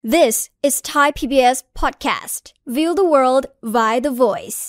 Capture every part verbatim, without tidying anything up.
This is Thai พี บี เอส podcast. View the world via the voice.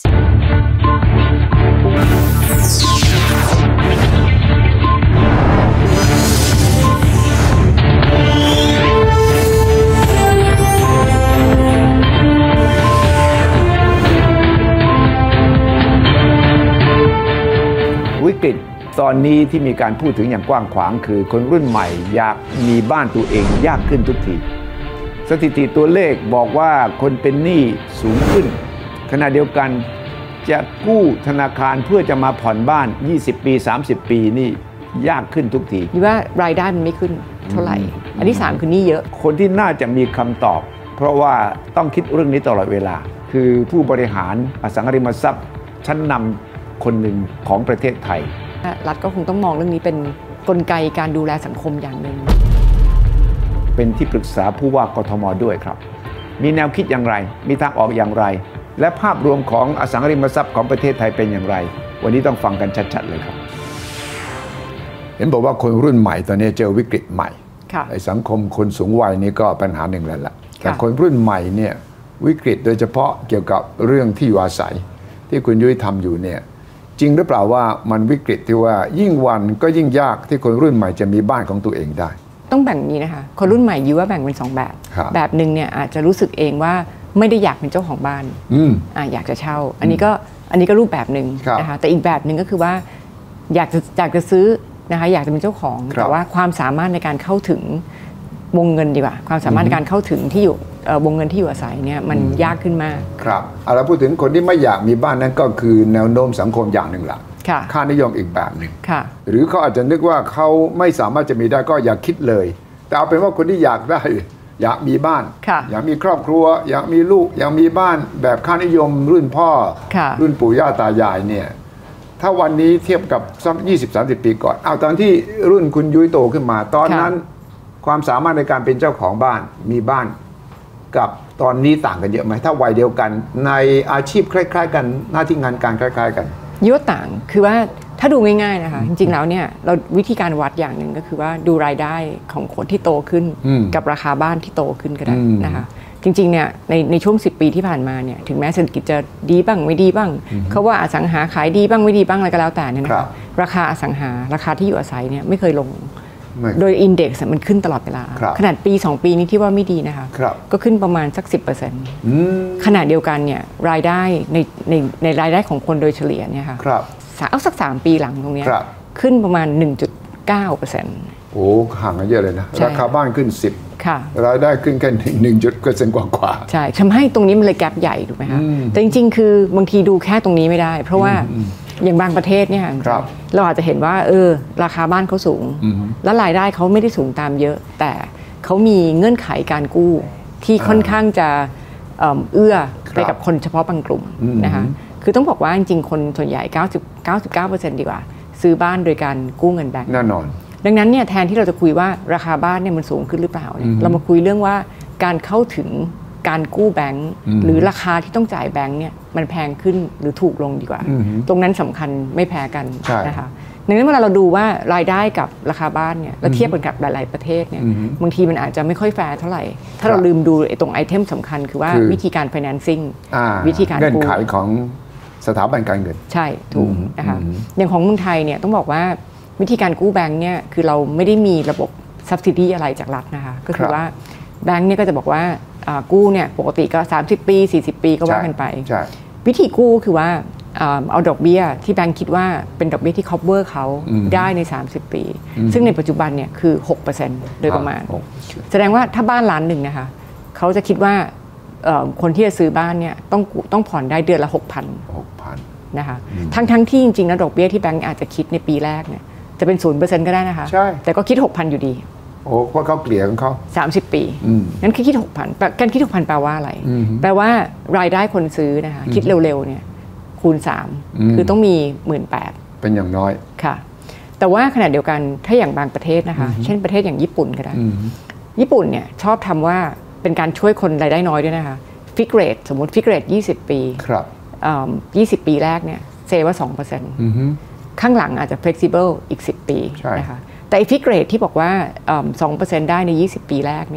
วิกฤตตอนนี้ที่มีการพูดถึงอย่างกว้างขวางคือคนรุ่นใหม่อยากมีบ้านตัวเองยากขึ้นทุกทีสถิติตัวเลขบอกว่าคนเป็นหนี้สูงขึ้นขณะเดียวกันจะกู้ธนาคารเพื่อจะมาผ่อนบ้านยี่สิบปีสามสิบปีนี่ยากขึ้นทุกทีนี่ว่ารายได้มันไม่ขึ้นเท่าไหร่อันที่สามคือหนี้เยอะคนที่น่าจะมีคำตอบเพราะว่าต้องคิดเรื่องนี้ตลอดเวลาคือผู้บริหารอสังหาริมทรัพย์ชั้นนำคนหนึ่งของประเทศไทยรัฐก็คงต้องมองเรื่องนี้เป็นกลไกการดูแลสังคมอย่างหนึ่งเป็นที่ปรึกษาผู้ว่ากทม.ด้วยครับมีแนวคิดอย่างไรมีทางออกอย่างไรและภาพรวมของอสังหาริมทรัพย์ของประเทศไทยเป็นอย่างไรวันนี้ต้องฟังกันชัดๆเลยครับเห็นบอกว่าคนรุ่นใหม่ตอนนี้เจอวิกฤตใหม่ในสังคมคนสูงวัยนี่ก็ปัญหาหนึ่งแล้วล่ะแต่คนรุ่นใหม่เนี่ยวิกฤตโดยเฉพาะเกี่ยวกับเรื่องที่อยู่อาศัยที่คุณยุ้ยทำอยู่เนี่ยจริงหรือเปล่าว่ามันวิกฤตที่ว่ายิ่งวันก็ยิ่งยากที่คนรุ่นใหม่จะมีบ้านของตัวเองได้ต้องแบ่งนี้นะคะคนรุ่นใหม่ยูว่าแบ่งเป็นสองแบบแบบหนึ่งเนี่ยอาจจะรู้สึกเองว่าไม่ได้อยากเป็นเจ้าของบ้านอ่าอยากจะเช่าอันนี้ก็อันนี้ก็รูปแบบหนึ่งนะคะแต่อีกแบบหนึ่งก็คือว่าอยากจะอยากจะซื้อนะคะอยากจะเป็นเจ้าของแต่ว่าความสามารถในการเข้าถึงวงเงินดีกว่าความสามารถในการเข้าถึงที่อยู่วงเงินที่อยู่อาศัยเนี่ยมันยากขึ้นมากครับเอาละพูดถึงคนที่ไม่อยากมีบ้านนั้นก็คือแนวโน้มสังคมอย่างหนึ่งละค่านิยมอีกแบบหนึ่งหรือเขาอาจจะนึกว่าเขาไม่สามารถจะมีได้ก็อย่าคิดเลยแต่เอาเป็นว่าคนที่อยากได้อยากมีบ้านอยากมีครอบครัวอยากมีลูกอยากมีบ้านแบบค่านิยมรุ่นพ่อรุ่นปู่ย่าตายายเนี่ยถ้าวันนี้เทียบกับสัก ยี่สิบถึงสามสิบ ปีก่อนเอาตอนที่รุ่นคุณยุ้ยโตขึ้นมาตอนนั้นความสามารถในการเป็นเจ้าของบ้านมีบ้านกับตอนนี้ต่างกันเยอะไหมถ้าวัยเดียวกันในอาชีพคล้ายๆกันหน้าที่งานการคล้ายๆกันเยอะต่างคือว่าถ้าดูง่ายๆนะคะจริงๆแล้วเนี่ยเราวิธีการวัดอย่างหนึ่งก็คือว่าดูรายได้ของคนที่โตขึ้นกับราคาบ้านที่โตขึ้นก็ได้นะคะจริงๆเนี่ยในในช่วงสิบปีที่ผ่านมาเนี่ยถึงแม้เศรษฐกิจจะดีบ้างไม่ดีบ้างเขาว่าอสังหาขายดีบ้างไม่ดีบ้างอะไรก็แล้วแต่เนี่ยนะคะราคาอสังหาราคาที่อยู่อาศัยเนี่ยไม่เคยลงโดยอินเด็กซ์มันขึ้นตลอดเวลาขนาดปีสองปีนี้ที่ว่าไม่ดีนะคะก็ขึ้นประมาณสัก สิบเปอร์เซ็นต์ ขณะเดียวกันเนี่ยรายได้ในในในรายได้ของคนโดยเฉลี่ยเนี่ยค่ะเอาสักสามปีหลังตรงนี้ขึ้นประมาณ หนึ่งจุดเก้าเปอร์เซ็นต์โอ้ห่างกันเยอะเลยนะราคาบ้านขึ้นสิบรายได้ขึ้นแค่หนึ่งจุดเปอร์เซ็นต์กว่าๆใช่ทำให้ตรงนี้มันเลยแกปใหญ่ถูกไหมคะแต่จริงๆคือบางทีดูแค่ตรงนี้ไม่ได้เพราะว่าอย่างบางประเทศเนี่ยเราอาจจะเห็นว่าเออราคาบ้านเขาสูงแล้วรายได้เขาไม่ได้สูงตามเยอะแต่เขามีเงื่อนไขการกู้ที่ค่อนข้างจะเอื้อไปกับคนเฉพาะบางกลุ่มนะคะคือต้องบอกว่าจริงๆคนส่วนใหญ่ เก้าสิบ เก้าสิบเก้าเปอร์เซ็นต์ ดีกว่าซื้อบ้านโดยการกู้เงินแบงก์แน่นอนดังนั้นเนี่ยแทนที่เราจะคุยว่าราคาบ้านเนี่ยมันสูงขึ้นหรือเปล่าเนี่ยเรามาคุยเรื่องว่าการเข้าถึงการกู้แบงก์หรือราคาที่ต้องจ่ายแบงก์เนี่ยมันแพงขึ้นหรือถูกลงดีกว่าตรงนั้นสำคัญไม่แพ้กันนะคะดังนั้นเวลาเราดูว่ารายได้กับราคาบ้านเนี่ยแล้วเทียบกันกับหลายๆประเทศเนี่ยบางทีมันอาจจะไม่ค่อยแฟร์เท่าไหร่ถ้าเราลืมดูตรงไอเทมสำคัญคือว่าวิธีการ financing วิธีการกู้เงื่อนไขของสถาบันการเงินใช่ถูกนะคะอย่างของเมืองไทยเนี่ยต้องบอกว่าวิธีการกู้แบงก์เนี่ยคือเราไม่ได้มีระบบ subsidy อะไรจากรัฐนะคะก็คือว่าแบงก์เนี่ยก็จะบอกว่ากู้เนี่ยปกติก็สามสิบปีสี่สิบปีก็ว่ากันไปวิธีกู้คือว่าเอาดอกเบี้ยที่แบงก์คิดว่าเป็นดอกเบี้ยที่ cover เขาได้ในสามสิบปีซึ่งในปัจจุบันเนี่ยคือ หกเปอร์เซ็นต์ โดยประมาณแสดงว่าถ้าบ้านล้านหนึ่งนะคะเขาจะคิดว่าคนที่จะซื้อบ้านเนี่ยต้องต้องผ่อนได้เดือนละ หกพัน นะคะทั้งทั้งที่จริงๆแล้วดอกเบี้ยที่แบงก์อาจจะคิดในปีแรกเนี่ยจะเป็น ศูนย์เปอร์เซ็นต์ ก็ได้นะคะแต่ก็คิด หกพัน อยู่ดีโอ้เพราะเขาเกลี่ยของเขาสามสิบปีงั้นคิด หกพัน การคิด หกพัน แปลว่าอะไรแปลว่ารายได้คนซื้อนะคะคิดเร็วๆเนี่ยคูณสามคือต้องมี หนึ่งหมื่นแปดพันเป็นอย่างน้อยค่ะแต่ว่าขณะเดียวกันถ้าอย่างบางประเทศนะคะเช่นประเทศอย่างญี่ปุ่นก็ได้ญี่ปุ่นเนี่ยชอบทำว่าเป็นการช่วยคนรายได้น้อยด้วยนะคะฟิกเรทสมมติฟิกเรทยี่สิบปีครับยี่สิบปีแรกเนี่ยเซว่า สองเปอร์เซ็นต์ ข้างหลังอาจจะ flexible อีกสิบปีนะคะแต่ฟิกเรทที่บอกว่า สองเปอร์เซ็นต์ ได้ในยี่สิบปีแรกเนี่ย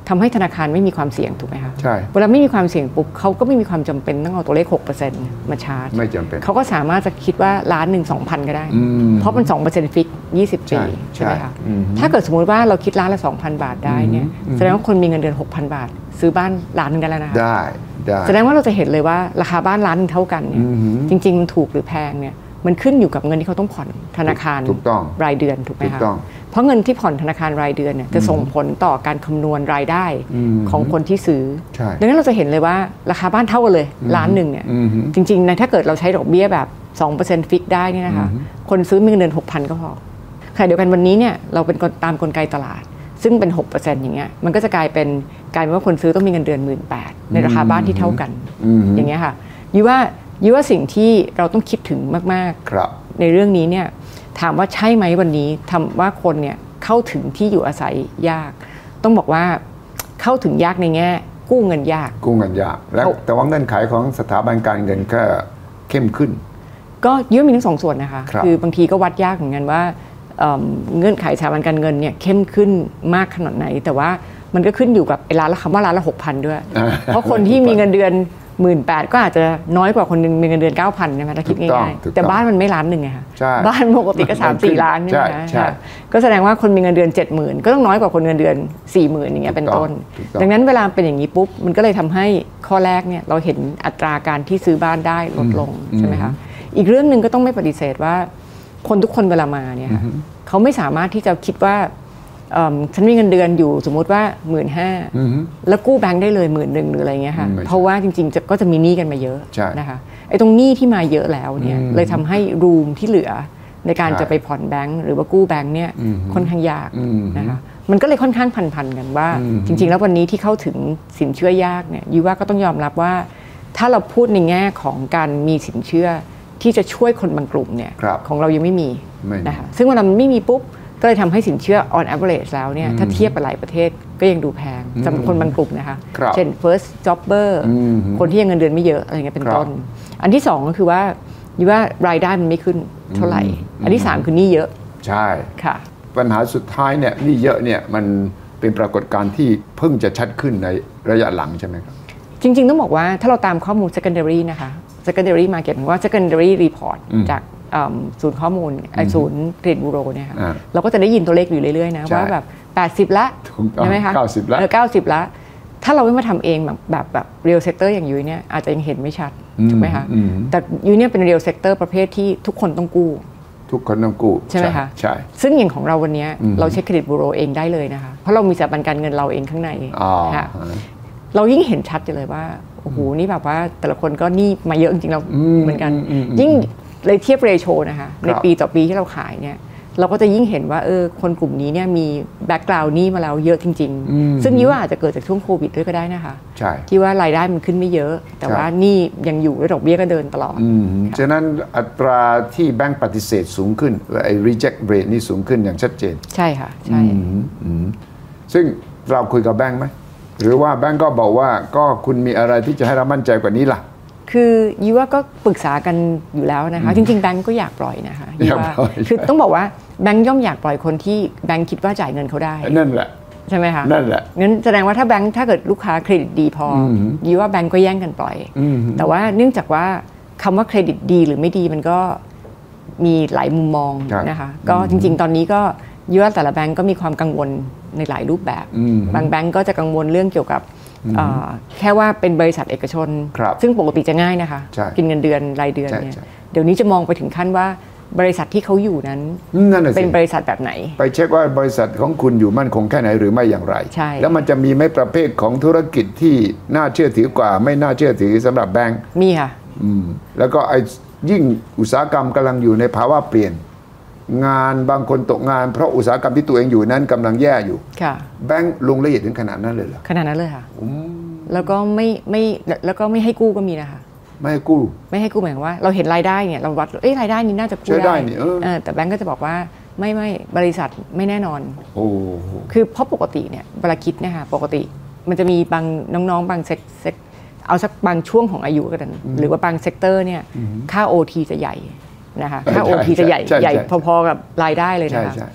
ทำให้ธนาคารไม่มีความเสี่ยงถูกไหมคะใช่เวลาไม่มีความเสี่ยงปุ๊บเขาก็ไม่มีความจำเป็นต้องเอาตัวเลข หกเปอร์เซ็นต์ มาชาร์จไม่จำเป็นเขาก็สามารถจะคิดว่าล้านหนึ่ง สองพัน ก็ได้เพราะมัน สองเปอร์เซ็นต์ ฟิกยี่สิบปีใช่ไหมคะถ้าเกิดสมมุติว่าเราคิดล้านละ สองพัน บาทได้เนี่ยแสดงว่าคนมีเงินเดือน หกพัน บาทซื้อบ้านล้านนึงได้แล้วนะคะได้ได้แสดงว่าเราจะเห็นเลยว่าราคาบ้านล้านนึงเท่ากันเนี่ยจริงๆมันถูกหรือแพงเนี่ยมันขึ้นอยู่กับเงินที่เขาต้องผ่อนธนาคารรายเดือนถูกไหมคะเพราะเงินที่ผ่อนธนาคารรายเดือนเนี่ยจะส่งผลต่อการคำนวณรายได้ของคนที่ซื้อดังนั้นเราจะเห็นเลยว่าราคาบ้านเท่ากันเลยล้านหนึ่งเนี่ยจริงๆนะถ้าเกิดเราใช้ดอกเบี้ยแบบ สองเปอร์เซ็นต์ ฟิกได้นี่นะคะคนซื้อมีเงินเดือน หกพัน ก็พอขณะเดียวกันวันนี้เนี่ยเราเป็นตามกลไกตลาดซึ่งเป็น หกเปอร์เซ็นต์ อย่างเงี้ยมันก็จะกลายเป็นกลายเป็นว่าคนซื้อต้องมีเงินเดือน หนึ่งหมื่นแปดพัน ในราคาบ้านที่เท่ากันอย่างเงี้ยค่ะยูว่ายูว่าสิ่งที่เราต้องคิดถึงมากๆในเรื่องนี้เนี่ยถามว่าใช่ไหมวันนี้ทำว่าคนเนี่ยเข้าถึงที่อยู่อาศัยยากต้องบอกว่าเข้าถึงยากในแง่กู้เงินยากกู้เงินยากแล้วแต่ว่าเงื่อนไขของสถาบันการเงินก็เข้มขึ้นก็เยอะมีทั้งสองส่วนนะคะคือบางทีก็วัดยากเหมือนกันว่าเงื่อนไขสถาบันการเงินเนี่ยเข้มขึ้นมากขนาดไหนแต่ว่ามันก็ขึ้นอยู่กับไอ้ร้านละคำว่าร้านละ หกพัน ด้วยเพราะคนที่มีเงินเดือนหมื่นแปดก็อาจจะน้อยกว่าคนนึงมีเงินเดือน เก้าพัน ใช่ไหมถ้าคิดง่ายๆแต่บ้านมันไม่ล้านหนึ่งไงคะบ้านปกติก็ สามสี่ ล้านใช่ไหมคะก็แสดงว่าคนมีเงินเดือน เจ็ดหมื่น ก็ต้องน้อยกว่าคนเงินเดือน สี่หมื่น อย่างเงี้ยเป็นต้นดังนั้นเวลาเป็นอย่างนี้ปุ๊บมันก็เลยทำให้ข้อแรกเนี่ยเราเห็นอัตราการที่ซื้อบ้านได้ลดลงใช่ไหมคะอีกเรื่องนึงก็ต้องไม่ปฏิเสธว่าคนทุกคนเวลามาเนี่ยเขาไม่สามารถที่จะคิดว่าฉันมีเงินเดือนอยู่สมมุติว่า หนึ่งหมื่นห้าพัน แล้วกู้แบงค์ได้เลยหมื่นหนึ่งหรืออะไรเงี้ยค่ะเพราะว่าจริงๆก็จะมีหนี้กันมาเยอะนะคะไอ้ตรงหนี้ที่มาเยอะแล้วเนี่ยเลยทำให้รูมที่เหลือในการจะไปผ่อนแบงค์หรือว่ากู้แบงค์เนี่ยค่อนข้างยากนะคะมันก็เลยค่อนข้างพันๆกันว่าจริงๆแล้ววันนี้ที่เข้าถึงสินเชื่อยากเนี่ยยูว่าก็ต้องยอมรับว่าถ้าเราพูดในแง่ของการมีสินเชื่อที่จะช่วยคนบางกลุ่มเนี่ยของเรายังไม่มีนะคะซึ่งเวลามันไม่มีปุ๊บก็เลยทำให้สินเชื่อ on average แล้วเนี่ยถ้าเทียบกับหลายประเทศก็ยังดูแพงสำหรับคนบางกลุ่มนะคะเช่น first jobber คนที่ยังเงินเดือนไม่เยอะอะไรเงี้ยเป็นต้นอันที่สองก็คือว่ายูว่ารายได้มันไม่ขึ้นเท่าไหร่อันที่สามคือหนี้เยอะใช่ค่ะปัญหาสุดท้ายเนี่ยหนี้เยอะเนี่ยมันเป็นปรากฏการณ์ที่เพิ่งจะชัดขึ้นในระยะหลังใช่ไหมครับจริงๆต้องบอกว่าถ้าเราตามข้อมูล secondary นะคะ secondary market หรือว่า secondary report จากศูนย์ข้อมูลศูนย์เครดิตบูโรเนี่ยค่ะเราก็จะได้ยินตัวเลขอยู่เรื่อยๆนะว่าแบบแปดสิบละใช่ไหมคะเก้าสิบละเก้าสิบละถ้าเราไม่มาทำเองแบบแบบแบบ real sector อย่างยุ้ยเนี่ยอาจจะยังเห็นไม่ชัดถูกไหมคะแต่ยุ้ยเนี่ยเป็น real sector ประเภทที่ทุกคนต้องกู้ทุกคนต้องกู้ใช่ไหมคะใช่ซึ่งอย่างของเราวันนี้เราเช็คเครดิตบูโรเองได้เลยนะคะเพราะเรามีสถาบันการเงินเราเองข้างในค่ะเรายิ่งเห็นชัดเลยว่าโอ้โหนี่แบบว่าแต่ละคนก็หนี้มาเยอะจริงๆเราเหมือนกันยิ่งเลยเทียบเรโชนะคะในปีต่อปีที่เราขายเนี่ยเราก็จะยิ่งเห็นว่าเออคนกลุ่มนี้เนี่ยมีแบ็กกราวด์หนี้มาแล้วเยอะจริงๆซึ่งยี่ว่าอาจจะเกิดจากช่วงโควิดด้วยก็ได้นะคะใช่ที่ว่ารายได้มันขึ้นไม่เยอะแต่ว่าหนี้ยังอยู่และดอกเบี้ยก็เดินตลอดฉะนั้นอัตราที่แบงก์ปฏิเสธสูงขึ้นไอ้ reject rate นี่สูงขึ้นอย่างชัดเจนใช่ค่ะใช่ซึ่งเราคุยกับแบงก์ไหมหรือว่าแบงก์ก็บอกว่าก็คุณมีอะไรที่จะให้เรามั่นใจกว่านี้ล่ะคือยีว่าก็ปรึกษากันอยู่แล้วนะคะจริงๆแบงก์ก็อยากปล่อยนะคะยีว่าคือต้องบอกว่าแบงก์ย่อมอยากปล่อยคนที่แบงก์คิดว่าจ่ายเงินเขาได้นั่นแหละใช่ไหมคะนั่นแหละงั้นแสดงว่าถ้าแบงก์ถ้าเกิดลูกค้าเครดิตดีพอยีว่าแบงก์ก็แย่งกันปล่อยแต่ว่าเนื่องจากว่าคำว่าเครดิตดีหรือไม่ดีมันก็มีหลายมุมมองนะคะก็จริงๆตอนนี้ก็ยีว่าแต่ละแบงก์ก็มีความกังวลในหลายรูปแบบบางแบงก์ก็จะกังวลเรื่องเกี่ยวกับแค่ว่าเป็นบริษัทเอกชนซึ่งปกติจะง่ายนะคะกินเงินเดือนรายเดือนเนี่ยเดี๋ยวนี้จะมองไปถึงขั้นว่าบริษัทที่เขาอยู่นั้นเป็นบริษัทแบบไหนไปเช็คว่าบริษัทของคุณอยู่มั่นคงแค่ไหนหรือไม่อย่างไรแล้วมันจะมีไม่ประเภทของธุรกิจที่น่าเชื่อถือกว่าไม่น่าเชื่อถือสำหรับแบงก์มีค่ะแล้วก็ไอ้ยิ่งอุตสาหกรรมกำลังอยู่ในภาวะเปลี่ยนงานบางคนตกงานเพราะอุตสาหกรรมที่ตัวเองอยู่นั้นกำลังแย่อยู่แบงก์ลงละเอียดถึงขนาดนั้นเลยเหรอขนาดนั้นเลยค่ะแล้วก็ไม่ไม่แล้วก็ไม่ให้กู้ก็มีนะคะไม่ให้กู้ไม่ให้กู้หมายว่าเราเห็นรายได้เนี่ยเราวัดเอ้ยรายได้นี้น่าจะกู้ได้แต่แบงก์ก็จะบอกว่าไม่ไม่บริษัทไม่แน่นอนโอ้คือเพราะปกติเนี่ยเวลาคิดเนี่ยค่ะปกติมันจะมีบางน้องๆบางเซกเซกเอาสักบางช่วงของอายุกันหรือว่าบางเซกเตอร์เนี่ยค่า โอ ที จะใหญ่นะคะค่า โอ ที จะใหญ่ใหญ่พอๆกับรายได้เลยนะคะ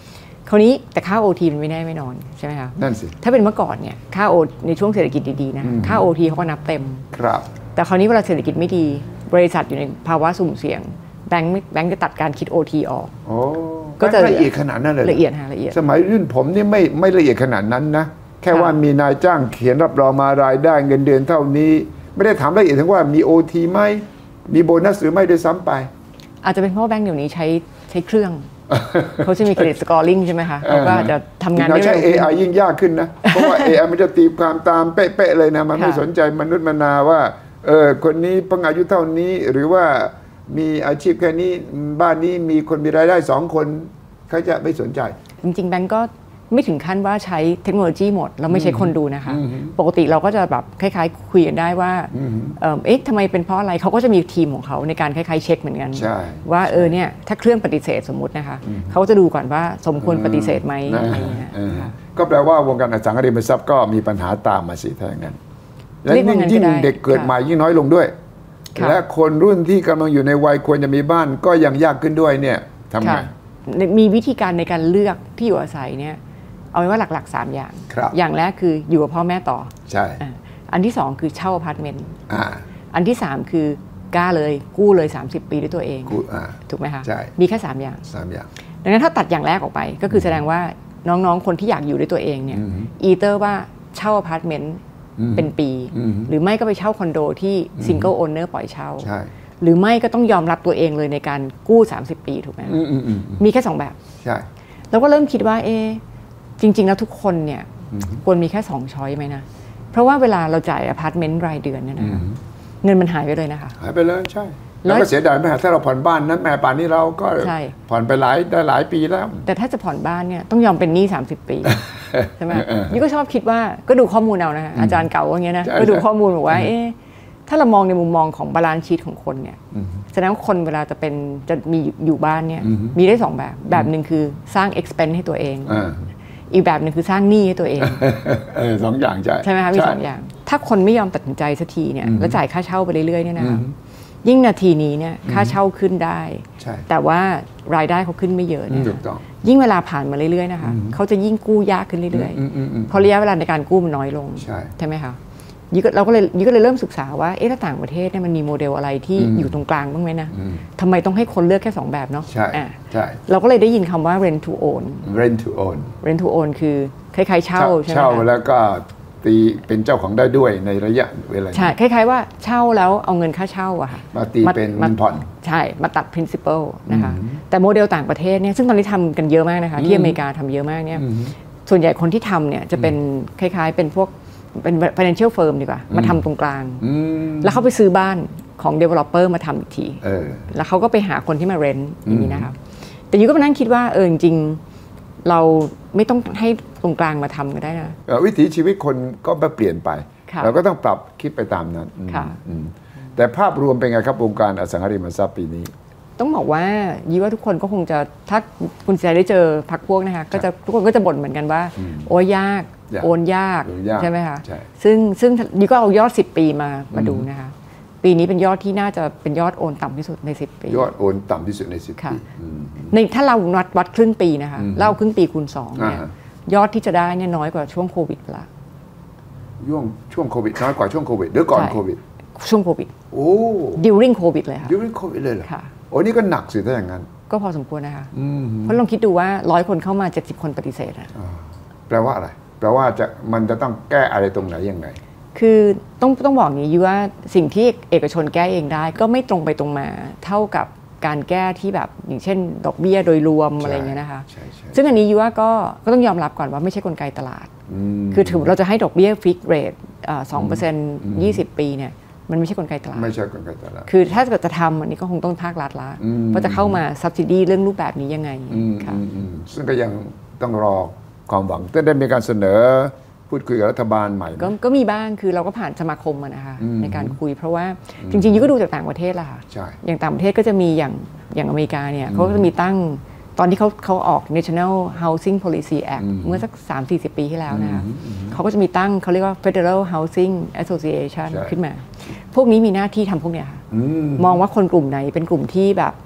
คราวนี้แต่ค่า โอ ที มันไม่แน่ไม่นอนใช่ไหมคะนั่นสิถ้าเป็นเมื่อก่อนเนี่ยค่าโอในช่วงเศรษฐกิจดีๆนะค่า โอ ที เขาก็นับเต็มครับแต่คราวนี้เวลาเศรษฐกิจไม่ดีบริษัทอยู่ในภาวะสุ่มเสี่ยงแบงค์แบงค์จะตัดการคิด โอ ที ออกโอ้ก็จะละเอียดขนาดนั้นเลยละเอียดฮะละเอียดสมัยรุ่นผมนี่ไม่ไม่ละเอียดขนาดนั้นนะแค่ว่ามีนายจ้างเขียนรับรองมารายได้เงินเดือนเท่านี้ไม่ได้ถามละเอียดถึงว่ามี โอ ที ไหมมีโบนัสหรือไม่ด้วยซ้ำไปอาจจะเป็นเพราะแบงค์เดี๋ยวนี้ใช้ใช้เครื่องเขาจะมีเครดิตสกอร์ลิงใช่ไหมคะเขาก็จะทำงานได้ใช้ เอ ไอ ยิ่งยากขึ้นนะเพราะว่า เอ ไอ มันจะตีความตามเป๊ะๆเลยนะมันไม่สนใจมนุษย์มนาว่าเออคนนี้เพิ่งอายุเท่านี้หรือว่ามีอาชีพแค่นี้บ้านนี้มีคนมีรายได้สองคนเขาจะไม่สนใจจริงๆแบงก์ก็ไม่ถึงขั้นว่าใช้เทคโนโลยีหมดแล้วไม่ใช้คนดูนะคะปกติเราก็จะแบบคล้ายๆคุยกันได้ว่าเอ๊ะทำไมเป็นเพราะอะไรเขาก็จะมีทีมของเขาในการคล้ายๆเช็คเหมือนกันว่าเออเนี่ยถ้าเครื่องปฏิเสธสมมุตินะคะเขาจะดูก่อนว่าสมควรปฏิเสธไหมอะไรเงี้ยก็แปลว่าวงการอสังหาริมทรัพย์ก็มีปัญหาตามมาสิถ้าอย่างนั้นและยิ่งเด็กเกิดใหม่ยิ่งน้อยลงด้วยและคนรุ่นที่กำลังอยู่ในวัยควรจะมีบ้านก็ยังยากขึ้นด้วยเนี่ยทำไงมีวิธีการในการเลือกที่อยู่อาศัยเนี่ยเอาไว้ว่าหลักๆสามอย่างอย่างแรกคืออยู่กับพ่อแม่ต่อใช่อันที่สองคือเช่าอพาร์ตเมนต์อันที่สามคือกล้าเลยกู้เลยสามสิบปีด้วยตัวเองถูกไหมคะมีแค่สามอย่างสามอย่างดังนั้นถ้าตัดอย่างแรกออกไปก็คือแสดงว่าน้องๆคนที่อยากอยู่ด้วยตัวเองเนี่ยอีเตอร์ว่าเช่าอพาร์ตเมนต์เป็นปีหรือไม่ก็ไปเช่าคอนโดที่ซิงเกิลโอนเนอร์ปล่อยเช่าหรือไม่ก็ต้องยอมรับตัวเองเลยในการกู้สามสิบปีถูกไหมมีแค่สองแบบใช่แล้วก็เริ่มคิดว่าเอจริงๆแล้วทุกคนเนี่ยควรมีแค่สองช้อยไหมนะเพราะว่าเวลาเราจ่ายอพาร์ตเมนต์รายเดือนเนี่ยนะคะเงินมันหายไปเลยนะคะหายไปเลยใช่แล้วก็เสียดายไหมถ้าเราผ่อนบ้านนั้นแม่ป่านนี้เราก็ผ่อนไปหลายได้หลายปีแล้วแต่ถ้าจะผ่อนบ้านเนี่ยต้องยอมเป็นหนี้สามสิบปีใช่ไหมนี่ก็ชอบคิดว่าก็ดูข้อมูลเอานะคะอาจารย์เก่าอย่างเงี้ยนะก็ดูข้อมูลบอกว่าเอ๊ะถ้าเรามองในมุมมองของบาลานซ์ชีทของคนเนี่ยแสดงว่าคนเวลาจะเป็นจะมีอยู่บ้านเนี่ยมีได้สองแบบแบบหนึ่งคือสร้าง expense ให้ตัวเองอีกแบบหนึ่งคือสร้างหนี้ให้ตัวเองสองอย่างใช่ใช่ไหมคะมีสองอย่างถ้าคนไม่ยอมตัดสินใจสักทีเนี่ยแล้วจ่ายค่าเช่าไปเรื่อยๆเนี่ยนะคะยิ่งนาทีนี้เนี่ยค่าเช่าขึ้นได้แต่ว่ารายได้เขาขึ้นไม่เยอะเนี่ยยิ่งเวลาผ่านมาเรื่อยๆนะคะเขาจะยิ่งกู้ยากขึ้นเรื่อยๆเพราะระยะเวลาในการกู้มันน้อยลงใช่ไหมคะยี่เราก็เลยยี่ก็เลยเริ่มศึกษาว่าเอ๊ะถ้าต่างประเทศเนี่ยมันมีโมเดลอะไรที่อยู่ตรงกลางบ้างไหมนะทำไมต้องให้คนเลือกแค่สองแบบเนาะใช่ใช่เราก็เลยได้ยินคำว่า rent to own rent to own rent to own คือคล้ายๆเช่าใช่ไหมเช่าแล้วก็ตีเป็นเจ้าของได้ด้วยในระยะเวลาใช่คล้ายๆว่าเช่าแล้วเอาเงินค่าเช่าอะค่ะมาตีเป็นเงินผ่อนใช่มาตัด principal นะคะแต่โมเดลต่างประเทศเนี่ยซึ่งตอนนี้ทำกันเยอะมากนะคะที่อเมริกาทำเยอะมากเนี่ยส่วนใหญ่คนที่ทำเนี่ยจะเป็นคล้ายๆเป็นพวกเป็น financial firm ดีกว่ามาทำตรงกลางแล้วเขาไปซื้อบ้านของ developer มาทำอีกทีแล้วเขาก็ไปหาคนที่มา rent อย่างนี้นะคะแต่ยูก็มานั่งคิดว่าเออจริงๆเราไม่ต้องให้ตรงกลางมาทำก็ได้นะวิถีชีวิตคนก็เปลี่ยนไปเราก็ต้องปรับคิดไปตามนั้นแต่ภาพรวมเป็นไงครับวงการอสังหาริมทรัพย์ปีนี้ต้องบอกว่ายีว่าทุกคนก็คงจะถ้าคุณจะได้เจอพรรคพวกนะคะก็จะทุกคนก็จะบ่นเหมือนกันว่าโอ้ยากโอนยากใช่ไหมคะซึ่งซึ่งยีก็เอายอดสิบปีมามาดูนะคะปีนี้เป็นยอดที่น่าจะเป็นยอดโอนต่ำที่สุดในสิบปียอดโอนต่ำที่สุดในสิบปีในถ้าเราวัดวัดครึ่งปีนะคะเล่าครึ่งปีคูณสองเนี่ยยอดที่จะได้เนี่ยน้อยกว่าช่วงโควิดละช่วงช่วงโควิดน้อยกว่าช่วงโควิดหรือก่อนโควิดช่วงโควิดโอ้ during โควิดเลยค่ะ during โควิดเลยเหรอค่ะโอ้นี่ก็หนักสิถ้าอย่างนั้นก็พอสมควรนะคะเพราะลองคิดดูว่าร้อยคนเข้ามาเจ็ดสิบคนปฏิเสธอะแปลว่าอะไรแปลว่าจะมันจะต้องแก้อะไรตรงไหนยังไงคือต้องต้องบอกอย่างนี้ว่าสิ่งที่เอกชนแก้เองได้ก็ไม่ตรงไปตรงมาเท่ากับการแก้ที่แบบอย่างเช่นดอกเบี้ยโดยรวมอะไรเงี้ยนะคะซึ่งอันนี้ยูว่าก็ก็ต้องยอมรับก่อนว่าไม่ใช่กลไกตลาดคือถือเราจะให้ดอกเบี้ยฟิกเรทสองเปอร์เซ็นต์ยี่สิบปีเนี่ยมันไม่ใช่กลไกตลาดไม่ใช่กลไกตลาดคือถ้าเกิดจะทำอันนี้ก็คงต้องภาครัฐละว่าจะเข้ามาซับซิดีเรื่องรูปแบบนี้ยังไงค่ะซึ่งก็ยังต้องรอความหวังแต่ได้มีการเสนอพูดคุยกับรัฐบาลใหม่ก็ก็มีบ้างคือเราก็ผ่านสมาคมมานะคะในการคุยเพราะว่าจริงๆยูก็ดูจากต่างประเทศล่ะค่ะอย่างต่างประเทศก็จะมีอย่างอย่างอเมริกาเนี่ยเขาก็จะมีตั้งตอนที่เขาเขาออก National Housing Policy Act เมื่อสัก สามถึงสี่สิบ ปีที่แล้วนะคะเขาก็จะมีตั้งเขาเรียกว่า Federal Housing Association ขึ้นมาพวกนี้มีหน้าที่ทำพวกเนี้ยค่ะมองว่าคนกลุ่มไหนเป็นกลุ่มที่แบบ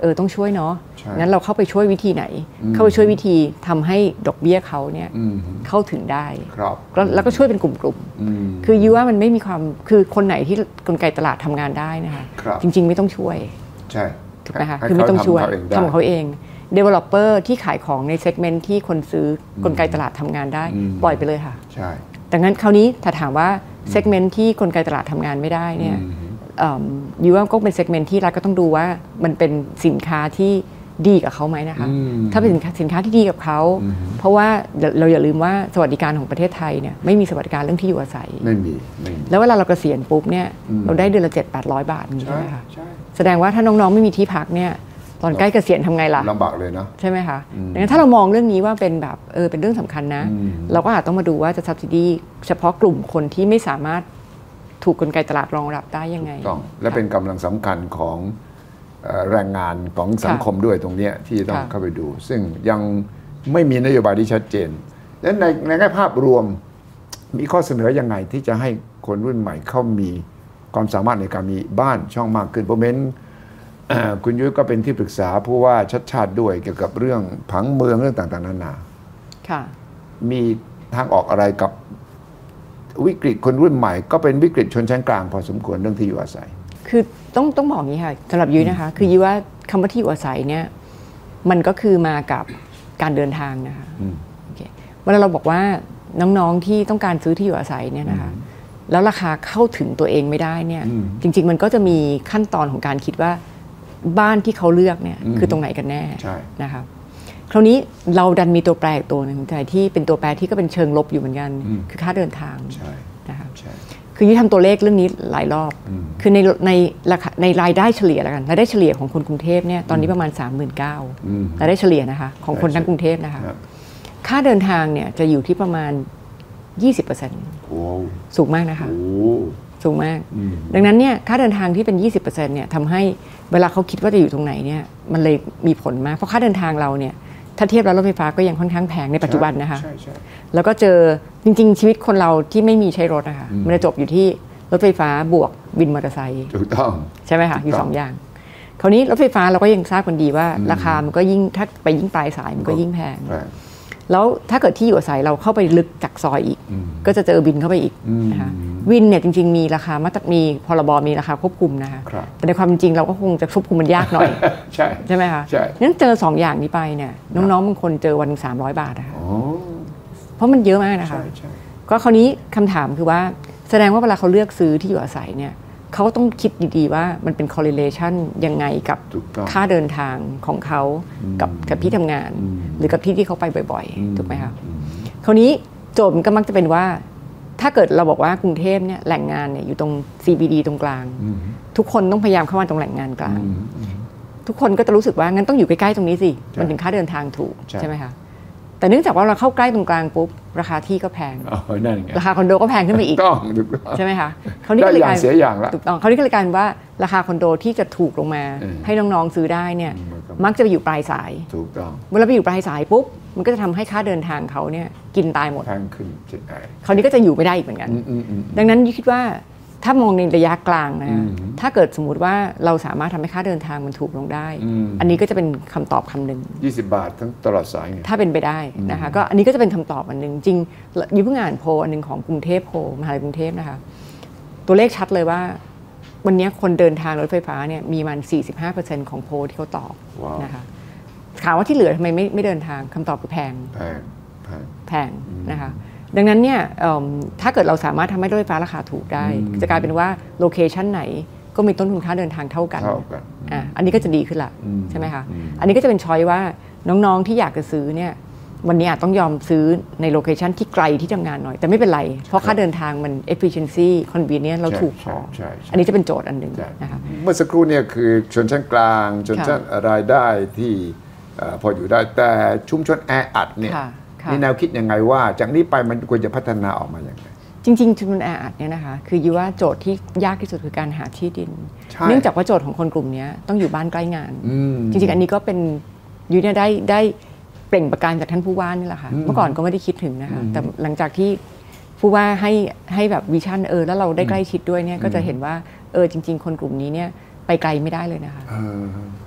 เออต้องช่วยเนาะงั้นเราเข้าไปช่วยวิธีไหนเข้าไปช่วยวิธีทำให้ดอกเบี้ยเขาเนี่ยเข้าถึงได้แล้วก็ช่วยเป็นกลุ่มๆคือยูว่ามันไม่มีความคือคนไหนที่กลไกตลาดทำงานได้นะคะจริงๆไม่ต้องช่วยใช่ถูกไหมคะคือไม่ต้องช่วยทำเขาเอง developer ที่ขายของในเซกเมนต์ที่คนซื้อกลไกตลาดทำงานได้ปล่อยไปเลยค่ะใช่ดังนั้นคราวนี้ถ้าถามว่าเซกเมนต์ที่กลไกตลาดทำงานไม่ได้เนี่ยยูว่าก็เป็นเซกเมนต์ที่รัฐก็ต้องดูว่ามันเป็นสินค้าที่ดีกับเขาไหมนะคะถ้าเป็นสินค้าที่ดีกับเขาเพราะว่าเราอย่าลืมว่าสวัสดิการของประเทศไทยเนี่ยไม่มีสวัสดิการเรื่องที่อยู่อาศัยไม่มีแล้วเวลาเราเกษียณปุ๊บเนี่ยเราได้เดือนละเจ็ดแปดร้อยบาทใช่ไหมคะแสดงว่าถ้าน้องๆไม่มีที่พักเนี่ยตอนใกล้เกษียณทำไงล่ะลำบากเลยนะใช่ไหมคะดังนั้นถ้าเรามองเรื่องนี้ว่าเป็นแบบเออเป็นเรื่องสำคัญนะเราก็อาจต้องมาดูว่าจะ subsidy เฉพาะกลุ่มคนที่ไม่สามารถถูกกลไกตลาดรองรับได้ยังไงต้องและเป็นกำลังสำคัญของแรงงานของสังคมด้วยตรงนี้ที่ต้องเข้าไปดูซึ่งยังไม่มีนโยบายที่ชัดเจนและในในแง่ภาพรวมมีข้อเสนอยังไงที่จะให้คนรุ่นใหม่เข้ามีความสามารถในการมีบ้านช่องมากขึ้นเพราะเม้นคุณยุ้ยก็เป็นที่ปรึกษาผู้ว่าชัดชาติด้วยเกี่ยวกับเรื่องผังเมืองเรื่องต่างๆนานามีทางออกอะไรกับวิกฤตคนรุ่นใหม่ก็เป็นวิกฤตชนชั้นกลางพอสมควรเรื่องที่อยู่อาศัยคือต้องต้องบอกอย่างนี้ค่ะสำหรับยุ้ยนะคะคือยุ้ยว่าคำว่าที่อยู่อาศัยเนี่ยมันก็คือมากับการเดินทางนะคะเวลาเราบอกว่าน้องๆที่ต้องการซื้อที่อยู่อาศัยเนี่ยนะคะแล้วราคาเข้าถึงตัวเองไม่ได้เนี่ยจริงๆมันก็จะมีขั้นตอนของการคิดว่าบ้านที่เขาเลือกเนี่ยคือตรงไหนกันแน่นะคะคราวนี้เราดันมีตัวแปรตัวหนึ่งที่เป็นตัวแปรที่ก็เป็นเชิงลบอยู่เหมือนกันคือค่าเดินทางนะคะคือยุ้ยทำตัวเลขเรื่องนี้หลายรอบคือในในราคาในรายได้เฉลี่ยแล้วกันรายได้เฉลี่ยของคนกรุงเทพเนี่ยตอนนี้ประมาณ สามหมื่นเก้าพัน รายได้เฉลี่ยนะคะของคนทั้งกรุงเทพนะคะค่าเดินทางเนี่ยจะอยู่ที่ประมาณ ยี่สิบเปอร์เซ็นต์ สูงมากนะคะสูงมากดังนั้นเนี่ยค่าเดินทางที่เป็น ยี่สิบเปอร์เซ็นต์ เนี่ยทำให้เวลาเขาคิดว่าจะอยู่ตรงไหนเนี่ยมันเลยมีผลมากเพราะค่าเดินทางเราเนี่ยถ้าเทียบแล้วรถไฟฟ้าก็ยังค่อนข้างแพงในปัจจุบันนะคะแล้วก็เจอจริงๆชีวิตคนเราที่ไม่มีใช้รถนะคะมันจะจบอยู่ที่รถไฟฟ้าบวกวินมอเตอร์ไซค์ถูกต้องใช่ไหมคะอยู่สองอย่างคราวนี้รถไฟฟ้าเราก็ยังทราบกันดีว่าราคามันก็ยิ่งถ้าไปยิ่งปลายสายมันก็ยิ่งแพงแล้วถ้าเกิดที่อยู่อาศัยเราเข้าไปลึกจากซอยอีกก็จะเจอวินเข้าไปอีกนะคะวินเนี่ยจริงๆมีราคามาตรมีพรบมีราคาควบคุมนะคะแต่ในความจริงเราก็คงจะควบคุมมันยากหน่อยใช่ใช่ไหมคะนั้นเจอสองอย่างนี้ไปเนี่ยน้องๆบางคนเจอวันสามร้อยบาทนะคะเพราะมันเยอะมากนะคะก็คราวนี้คำถามคือว่าแสดงว่าเวลาเขาเลือกซื้อที่อยู่อาศัยเนี่ยเขาต้องคิดดีๆว่ามันเป็น correlation ยังไงกับค่าเดินทางของเขากับกับที่ทำงานหรือกับที่ที่เขาไปบ่อยๆถูกไหมคะคราวนี้โจทย์มันก็มักจะเป็นว่าถ้าเกิดเราบอกว่ากรุงเทพเนี่ยแหล่งงานเนี่ยอยู่ตรง ซี บี ดี ตรงกลางทุกคนต้องพยายามเข้ามาตรงแหล่งงานกลางทุกคนก็จะรู้สึกว่างั้นต้องอยู่ใกล้ๆตรงนี้สิมันถึงค่าเดินทางถูกใช่ไหมคะแต่เนื่องจากว่าเราเข้าใกล้ตรงกลางปุ๊บราคาที่ก็แพงราคาคอนโดก็แพงขึ้นไปอีกใช่ไหมคะเขานี่ก็เลยกลายเสียอย่างละถูกต้องเขานี่ก็เลยกลายว่าราคาคอนโดที่จะถูกลงมาให้น้องๆซื้อได้เนี่ยมักจะไปอยู่ปลายสายถูกต้องเวลาไปอยู่ปลายสายปุ๊บมันก็จะทำให้ค่าเดินทางเขาเนี่ยกินตายหมดแพงขึ้นคราวนี้ก็จะอยู่ไม่ได้อีกเหมือนกันดังนั้นคิดว่าถ้ามองในระยะกลางนะถ้าเกิดสมมุติว่าเราสามารถทำให้ค่าเดินทางมันถูกลงได้อันนี้ก็จะเป็นคำตอบคำหนึ่งยี่สิบบาททั้งตลอดสายถ้าเป็นไปได้นะคะก็อันนี้ก็จะเป็นคำตอบอันหนึ่งจริงยุ้ยเพิ่งอ่านโพลอันหนึ่งของกรุงเทพโพลมหาวิทยาลัยกรุงเทพนะคะตัวเลขชัดเลยว่าวันนี้คนเดินทางรถไฟฟ้าเนี่ยมีมัน สี่สิบห้าเปอร์เซ็นต์ ของโพลที่เขาตอบนะคะถามว่าที่เหลือทำไมไม่ไม่เดินทางคำตอบคือแพงแพงแพงนะคะดังนั้นเนี่ยถ้าเกิดเราสามารถทำให้รถไฟฟ้าราคาถูกได้จะกลายเป็นว่าโลเคชันไหนก็มีต้นทุนค่าเดินทางเท่ากันอ่ะอันนี้ก็จะดีขึ้นละใช่ไหมคะอันนี้ก็จะเป็นช้อยว่าน้องๆที่อยากจะซื้อเนี่ยวันนี้อาจต้องยอมซื้อในโลเคชันที่ไกลที่ทำงานหน่อยแต่ไม่เป็นไรเพราะค่าเดินทางมัน efficiency convenience เราถูกพออันนี้จะเป็นโจทย์อันหนึ่งนะคะเมื่อสักครู่เนี่ยคือชนชั้นกลางชนชั้นรายได้ที่พออยู่ได้แต่ชุมชนแออัดเนี่ยมีแนวคิดยังไงว่าจากนี้ไปมันควรจะพัฒนาออกมาอย่างไรจริงๆชุมชนแออัดเนี่ยนะคะคืออยู่ว่าโจทย์ที่ยากที่สุดคือการหาที่ดินเนื่องจากว่าโจทย์ของคนกลุ่มนี้ต้องอยู่บ้านใกล้งานจริงๆอันนี้ก็เป็นอยู่เนี่ยได้ได้เปล่งประกายจากท่านผู้ว่านี่แหละค่ะเมื่อก่อนก็ไม่ได้คิดถึงนะคะแต่หลังจากที่ผู้ว่าให้ให้แบบวิชั่นเออแล้วเราได้ใกล้ชิดด้วยเนี่ยก็จะเห็นว่าเออจริงๆคนกลุ่มนี้เนี่ยไปไกลไม่ได้เลยนะคะ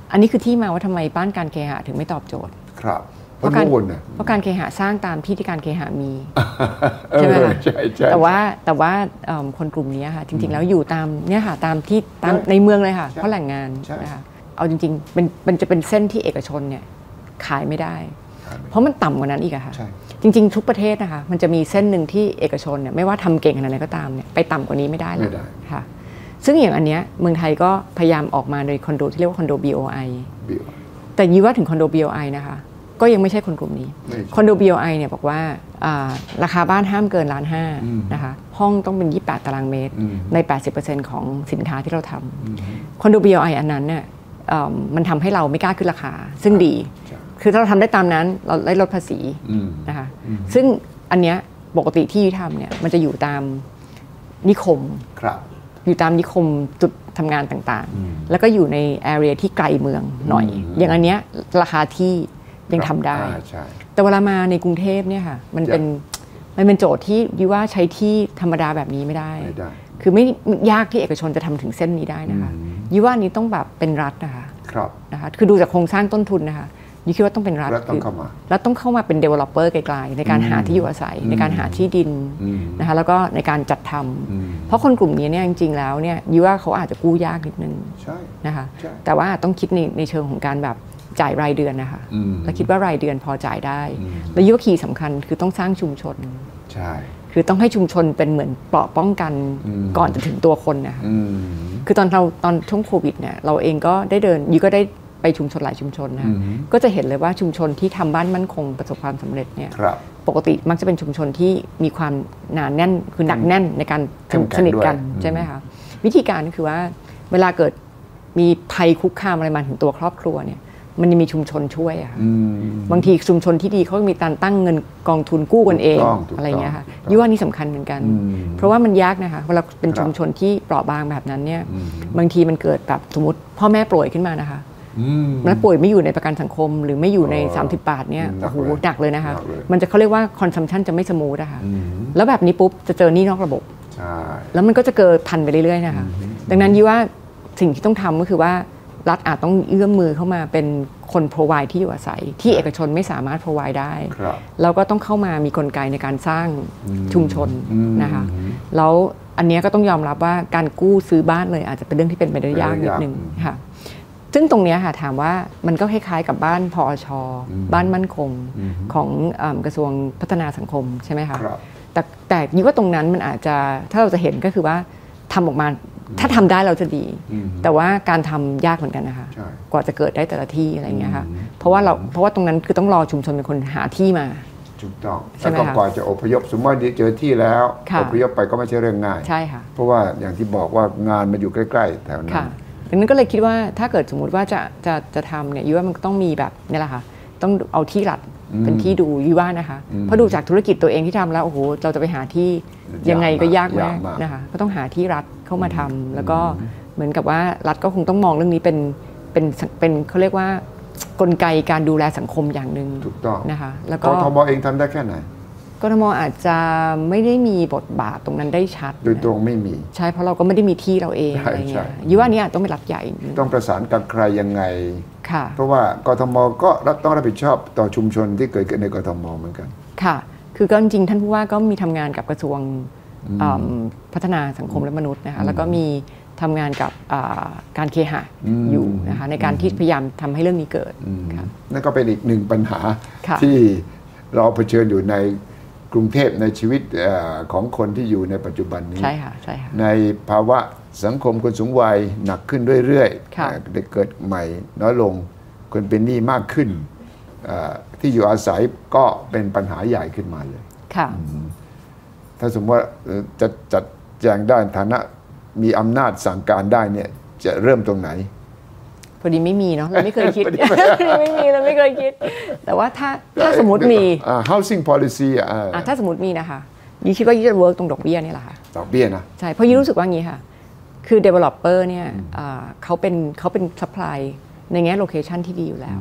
อันนี้คือที่มาว่าทำไมบ้านการเคหะถึงไม่ตอบโจทย์ครับเพราะการเพราะการเคหะสร้างตามที่ที่การเคหะมีใช่ไหมคะใช่ใช่แต่ว่าแต่ว่าคนกลุ่มนี้ค่ะจริงๆแล้วอยู่ตามเนี่ยค่ะตามที่ตามในเมืองเลยค่ะเพราะแหล่งงานนะคะเอาจริงๆเป็นมันจะเป็นเส้นที่เอกชนเนี่ยขายไม่ได้เพราะมันต่ำกว่านั้นอีกอะค่ะจริงๆทุกประเทศนะคะมันจะมีเส้นหนึ่งที่เอกชนเนี่ยไม่ว่าทำเก่งขนาดไหนก็ตามเนี่ยไปต่ำกว่านี้ไม่ได้เลยค่ะซึ่งอย่างอันเนี้ยเมืองไทยก็พยายามออกมาโดยคอนโดที่เรียกว่าคอนโด บี โอ ไอ แต่ยี่ว่าถึงคอนโด บี โอ ไอ นะคะก็ยังไม่ใช่คนกลุ่มนี้คอนโด บี โอ ไอ เนี่ยบอกว่าราคาบ้านห้ามเกินล้านห้านะคะห้องต้องเป็นยี่สิบแปดตารางเมตรใน แปดสิบเปอร์เซ็นต์ ของสินค้าที่เราทำคอนโด บี โอ ไอ อันนั้นเนี่ยมันทำให้เราไม่กล้าขึ้นราคาซึ่งดีคือถ้าเราทำได้ตามนั้นเราได้ลดภาษีนะคะซึ่งอันเนี้ยปกติที่ยุทำเนี่ยมันจะอยู่ตามนิคมอยู่ตามนิคมจุดทำงานต่างๆแล้วก็อยู่ในแอเรียที่ไกลเมืองหน่อยอย่างอันเนี้ยราคาที่ยังทำได้แต่เวลามาในกรุงเทพเนี่ยค่ะมันเป็นมันเป็นโจทย์ที่ดิว่าใช้ที่ธรรมดาแบบนี้ไม่ได้คือไม่ยากที่เอกชนจะทำถึงเส้นนี้ได้นะคะดิว่านี้ต้องแบบเป็นรัฐนะคะนะคะคือดูจากโครงสร้างต้นทุนนะคะดิคิดว่าต้องเป็นรัฐรัฐต้องเข้ามารัฐต้องเข้ามาเป็น developer ไกลๆในการหาที่อยู่อาศัยในการหาที่ดินนะคะแล้วก็ในการจัดทำเพราะคนกลุ่มนี้เนี่ยจริงๆแล้วเนี่ยดิว่าเขาอาจจะกู้ยากนิดนึงนะคะแต่ว่าต้องคิดในในเชิงของการแบบจ่ายรายเดือนนะคะแล้วคิดว่ารายเดือนพอจ่ายได้แล้วยุคคีย์สำคัญคือต้องสร้างชุมชนใช่คือต้องให้ชุมชนเป็นเหมือนเปราะป้องกันก่อนจะถึงตัวคนนะคะคือตอนเราตอนช่วงโควิดเนี่ยเราเองก็ได้เดินยุก็ได้ไปชุมชนหลายชุมชนนะคะก็จะเห็นเลยว่าชุมชนที่ทำบ้านมั่นคงประสบความสำเร็จเนี่ยปกติมักจะเป็นชุมชนที่มีความหนาแน่นคือหนักแน่นในการสนิทกันใช่ไหมคะวิธีการก็คือว่าเวลาเกิดมีภัยคุกคามอะไรมาถึงตัวครอบครัวเนี่ยมันจะมีชุมชนช่วยอะบางทีชุมชนที่ดีเขามีการตั้งเงินกองทุนกู้กันเองอะไรเงี้ยค่ะยี่ว่านี่สำคัญเหมือนกันเพราะว่ามันยากนะคะเวลาเป็นชุมชนที่เปราะบางแบบนั้นเนี่ยบางทีมันเกิดแบบสมมติพ่อแม่ป่วยขึ้นมานะคะแล้วป่วยไม่อยู่ในประกันสังคมหรือไม่อยู่ในสามสิบบาทเนี่ยโอ้โหหนักเลยนะคะมันจะเขาเรียกว่าคอนซัมชันจะไม่สมูทนะคะแล้วแบบนี้ปุ๊บจะเจอหนี้นอกระบบแล้วมันก็จะเกิดพันไปเรื่อยๆนะคะดังนั้นยี่ว่าสิ่งที่ต้องทำก็คือว่ารัฐอาจต้องเอื้อมมือเข้ามาเป็นคน provide ที่อยู่อาศัยที่เอกชนไม่สามารถ provide ได้แล้วก็ต้องเข้ามามีกลไกในการสร้างชุมชนนะคะแล้วอันนี้ก็ต้องยอมรับว่าการกู้ซื้อบ้านเลยอาจจะเป็นเรื่องที่เป็นไปได้ยากนิดนึงค่ะซึ่งตรงนี้ค่ะถามว่ามันก็คล้ายๆกับบ้านพอช.บ้านมั่นคงของกระทรวงพัฒนาสังคมใช่ไหมคะแต่แต่ยิ่งว่าตรงนั้นมันอาจจะถ้าเราจะเห็นก็คือว่าทำออกมาถ้าทำได้เราจะดีแต่ว่าการทำยากเหมือนกันนะคะกว่าจะเกิดได้แต่ละที่อะไรเงี้ยค่ะเพราะว่าเราเพราะว่าตรงนั้นคือต้องรอชุมชนเป็นคนหาที่มาถูกต้องแล้วก็ก่อนจะอพยพสมมติว่าเจอที่แล้วอพยพไปก็ไม่ใช่เรื่องง่ายใช่ค่ะเพราะว่าอย่างที่บอกว่างานมันอยู่ใกล้ๆแถวนั้นดังนั้นก็เลยคิดว่าถ้าเกิดสมมุติว่าจะจะจะทำเนี่ยยูว่ามันต้องมีแบบนี่แหละค่ะต้องเอาที่รัฐเป็นที่ดูยูว่านะคะเพราะดูจากธุรกิจตัวเองที่ทำแล้วโอ้โหเราจะไปหาที่ยังไงก็ยากมากนะคะก็ต้องหาที่รัฐเข้ามาทำแล้วก็เหมือนกับว่ารัฐก็คงต้องมองเรื่องนี้เป็นเป็นเป็นเขาเรียกว่ากลไกการดูแลสังคมอย่างหนึ่งถูกต้องนะคะแล้วก็กทมเองทำได้แค่ไหนกทมอาจจะไม่ได้มีบทบาทตรงนั้นได้ชัดโดยตรงไม่มีใช่เพราะเราก็ไม่ได้มีที่เราเองอะไรเงี้ยยูว่านี้อาจต้องเป็นรัฐใหญ่ต้องประสานกับใครยังไงค่ะเพราะว่ากทมก็ต้องรับผิดชอบต่อชุมชนที่เกิดขึ้นในกทมเหมือนกันค่ะคือก็จริงๆท่านผู้ว่าก็มีทำงานกับกระทรวงพัฒนาสังคมและมนุษย์นะคะแล้วก็มีทำงานกับการเคหะอยู่นะคะในการที่พยายามทำให้เรื่องนี้เกิดนั่นก็เป็นอีกหนึ่งปัญหาที่เราเผชิญอยู่ในกรุงเทพในชีวิตของคนที่อยู่ในปัจจุบันนี้ใช่ค่ะใช่ค่ะในภาวะสังคมคนสูงวัยหนักขึ้นเรื่อยๆเด็กเกิดใหม่น้อยลงคนเป็นหนี้มากขึ้นที่อยู่อาศัยก็เป็นปัญหาใหญ่ขึ้นมาเลยค่ะถ้าสมมติว่าจะจัดแจงได้ฐานะมีอำนาจสั่งการได้เนี่ยจะเริ่มตรงไหนพอดีไม่มีเนาะเราไม่เคยคิด ไม่มีเราไม่เคยคิดแต่ว่าถ้าถ้าสมมติมี housing policy อ่าถ้าสมมติมีนะคะยี่คิดว่ายี่จะเวิร์กตรงดอกเบี้ยนี่แหละค่ะดอกเบี้ยนะใช่เพราะยี่รู้สึกว่างี้ค่ะคือ developer เนี่ยเขาเป็นเขาเป็น supply ในแง่โลเคชันที่ดีอยู่แล้ว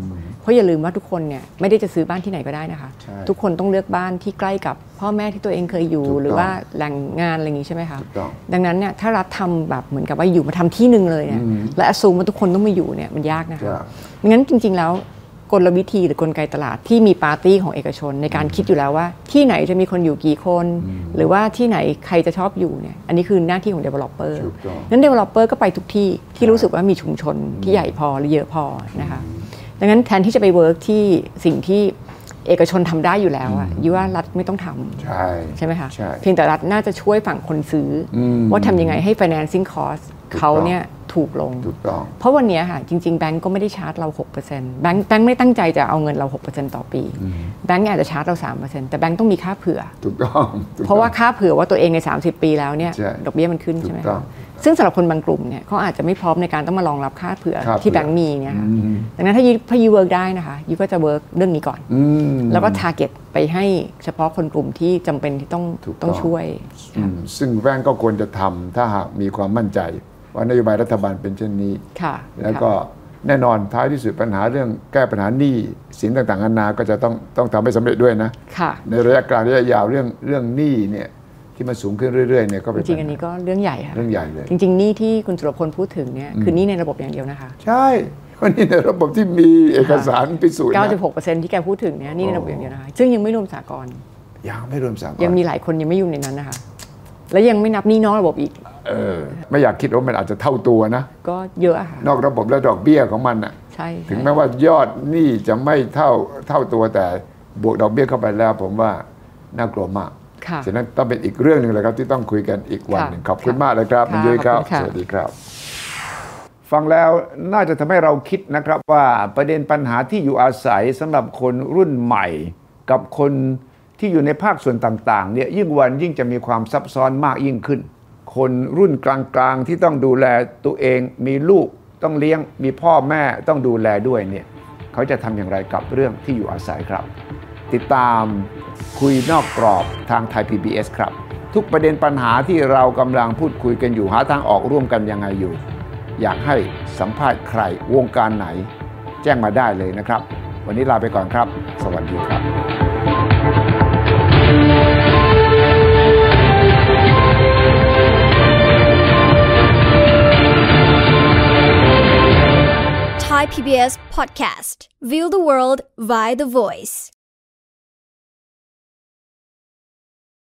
เพราะอย่าลืมว่าทุกคนเนี่ยไม่ได้จะซื้อบ้านที่ไหนก็ได้นะคะทุกคนต้องเลือกบ้านที่ใกล้กับพ่อแม่ที่ตัวเองเคยอยู่หรือว่าแหล่งงานอะไรอย่างนี้ใช่ไหมคะดังนั้นเนี่ยถ้ารัฐทำแบบเหมือนกับว่าอยู่มาทำที่หนึ่งเลยเนี่ยและอสูมว่าทุกคนต้องมาอยู่เนี่ยมันยากนะคะงั้นจริงๆแล้วกลวิธีหรือกลไกตลาดที่มีปาร์ตี้ของเอกชนในการคิดอยู่แล้วว่าที่ไหนจะมีคนอยู่กี่คนหรือว่าที่ไหนใครจะชอบอยู่เนี่ยอันนี้คือหน้าที่ของ developer นั้น developer ก็ไปทุกที่ที่รู้สึกว่ามีชุมชนที่ใหญ่พอหรือเยอะพอนะคะดังนั้นแทนที่จะไปเวิร์กที่สิ่งที่เอกชนทำได้อยู่แล้วอ่ะยี่ว่ารัฐไม่ต้องทำใช่ใช่ไหมคะเพียงแต่รัฐน่าจะช่วยฝั่งคนซื้อว่าทำยังไงให้ financing cost เขาเนี่ยถูกลงเพราะวันนี้ค่ะจริงๆแบงก์ก็ไม่ได้ชาร์จเรา หกเปอร์เซ็นต์ แบงก์แบงก์ไม่ตั้งใจจะเอาเงินเรา หกเปอร์เซ็นต์ ต่อปีแบงก์อาจจะชาร์จเรา สามเปอร์เซ็นต์ แต่แบงก์ต้องมีค่าเผื่อถูกต้องเพราะว่าค่าเผื่อว่าตัวเองในสามสิบปีแล้วเนี่ยดอกเบี้ยมันขึ้นใช่ไหมคะซึ่งสำหรับคนบางกลุ่มเนี่ยเขาอาจจะไม่พร้อมในการต้องมารองรับค่าเผื่อที่แบงก์มีเนี่ยค่ะดังนั้นถ้ายูถ้ายูเวิร์กได้นะคะยูก็จะเวิร์กเรื่องนี้ก่อนแล้วก็ทาร์เก็ตไปให้เฉพาะคนกลุ่มที่จำเป็นที่ต้องต้องช่วยซึ่งแบงก์ก็ควรจะทำถ้าหากมีความมั่นใจว่านโยบายรัฐบาลเป็นเช่นนี้แล้วก็แน่นอนท้ายที่สุดปัญหาเรื่องแก้ปัญหาหนี้สินต่างๆนานาก็จะต้องต้องทำให้สำเร็จด้วยนะในระยะกลางระยะยาวเรื่องเรื่องหนี้เนี่ยที่มันสูงขึ้นเรื่อยๆเนี่ยก็เป็นจริงๆอันนี้ก็เรื่องใหญ่ค่ะเรื่องใหญ่เลยจริงๆหนี้ที่คุณสุรพลพูดถึงเนี่ยคือหนี้ในระบบอย่างเดียวนะคะใช่ก็นี่ในระบบที่มีเอกสารพิสูจน์เก้าสิบหกเปอร์เซ็นต์ ที่แกพูดถึงเนี่ยหนี้ในระบบอย่างเดียวนะคะซึ่งยังไม่รวมสหกรณ์ยังไม่รวมสหกรณ์ยังมีหลายคนยังไม่อยู่ในนั้นนะคะและยังไม่นับหนี้นอกระบบอีกเออไม่อยากคิดว่ามันอาจจะเท่าตัวนะก็เยอะค่ะนอกระบบและดอกเบี้ยของมันอ่ะใช่ถึงแม้ว่ายอดหนี้จะไม่เท่าเท่าตัวแต่บวกดอกเบี้ยเข้าไปแล้วผมว่าน่ากลัวมากฉะนั้นต้องเป็นอีกเรื่องหนึ่งเลยครับที่ต้องคุยกันอีกวันหนึ่งขอบคุณมากเลยครับคุณยุ้ยครับสวัสดีครับฟังแล้วน่าจะทำให้เราคิดนะครับว่าประเด็นปัญหาที่อยู่อาศัยสำหรับคนรุ่นใหม่กับคนที่อยู่ในภาคส่วนต่างๆเนี่ยยิ่งวันยิ่งจะมีความซับซ้อนมากยิ่งขึ้นคนรุ่นกลางๆที่ต้องดูแลตัวเองมีลูกต้องเลี้ยงมีพ่อแม่ต้องดูแลด้วยเนี่ยเขาจะทำอย่างไรกับเรื่องที่อยู่อาศัยครับติดตามคุยนอกกรอบทางไทย พี บี เอส ครับทุกประเด็นปัญหาที่เรากำลังพูดคุยกันอยู่หาทางออกร่วมกันยังไงอยู่อยากให้สัมภาษณ์ใครวงการไหนแจ้งมาได้เลยนะครับวันนี้ลาไปก่อนครับสวัสดีครับ Thai พี บี เอส Podcast View the world via the voice